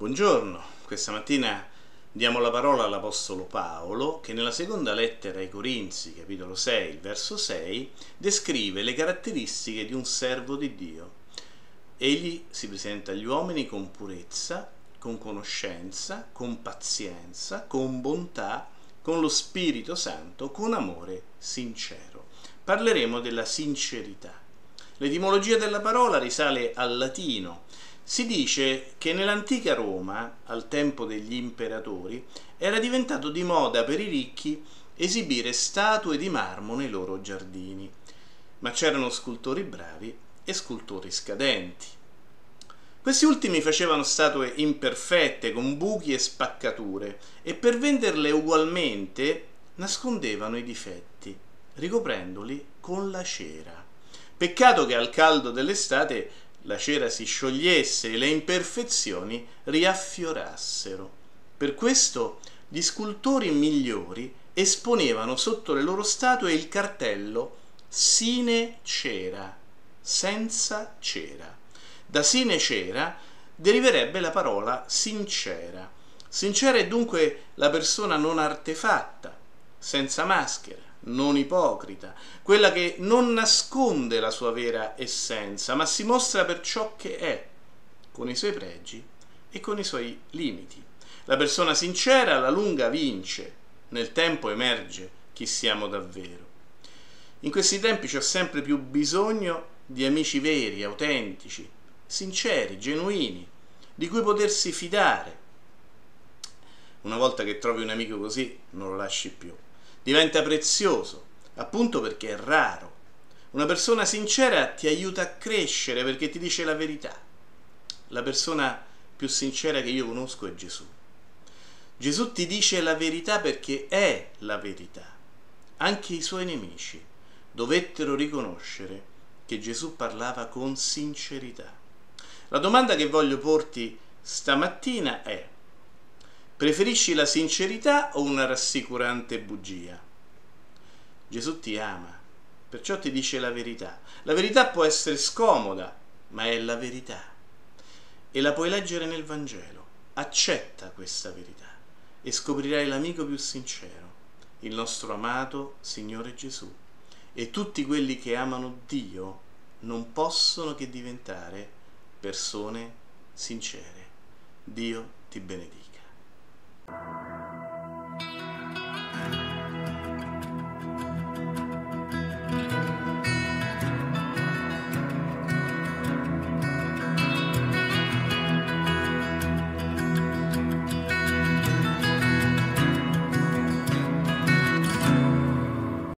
Buongiorno, questa mattina diamo la parola all'Apostolo Paolo che nella seconda lettera ai Corinzi, capitolo 6, il verso 6, descrive le caratteristiche di un servo di Dio. Egli si presenta agli uomini con purezza, con conoscenza, con pazienza, con bontà, con lo Spirito Santo, con amore sincero. Parleremo della sincerità. L'etimologia della parola risale al latino. Si dice che nell'antica Roma, al tempo degli imperatori, era diventato di moda per i ricchi esibire statue di marmo nei loro giardini, ma c'erano scultori bravi e scultori scadenti. Questi ultimi facevano statue imperfette, con buchi e spaccature, e per venderle ugualmente nascondevano i difetti, ricoprendoli con la cera. Peccato che al caldo dell'estate la cera si sciogliesse e le imperfezioni riaffiorassero. Per questo gli scultori migliori esponevano sotto le loro statue il cartello sine cera, senza cera. Da sine cera deriverebbe la parola sincera. Sincera è dunque la persona non artefatta, senza maschera, non ipocrita, quella che non nasconde la sua vera essenza, ma si mostra per ciò che è, con i suoi pregi e con i suoi limiti. La persona sincera alla lunga vince, nel tempo emerge chi siamo davvero. In questi tempi c'è sempre più bisogno di amici veri, autentici, sinceri, genuini, di cui potersi fidare. Una volta che trovi un amico così, non lo lasci più. Diventa prezioso, appunto perché è raro. Una persona sincera ti aiuta a crescere perché ti dice la verità. La persona più sincera che io conosco è Gesù. Gesù ti dice la verità perché è la verità. Anche i suoi nemici dovettero riconoscere che Gesù parlava con sincerità. La domanda che voglio porti stamattina è: preferisci la sincerità o una rassicurante bugia? Gesù ti ama, perciò ti dice la verità. La verità può essere scomoda, ma è la verità. E la puoi leggere nel Vangelo. Accetta questa verità e scoprirai l'amico più sincero, il nostro amato Signore Gesù. E tutti quelli che amano Dio non possono che diventare persone sincere. Dio ti benedica.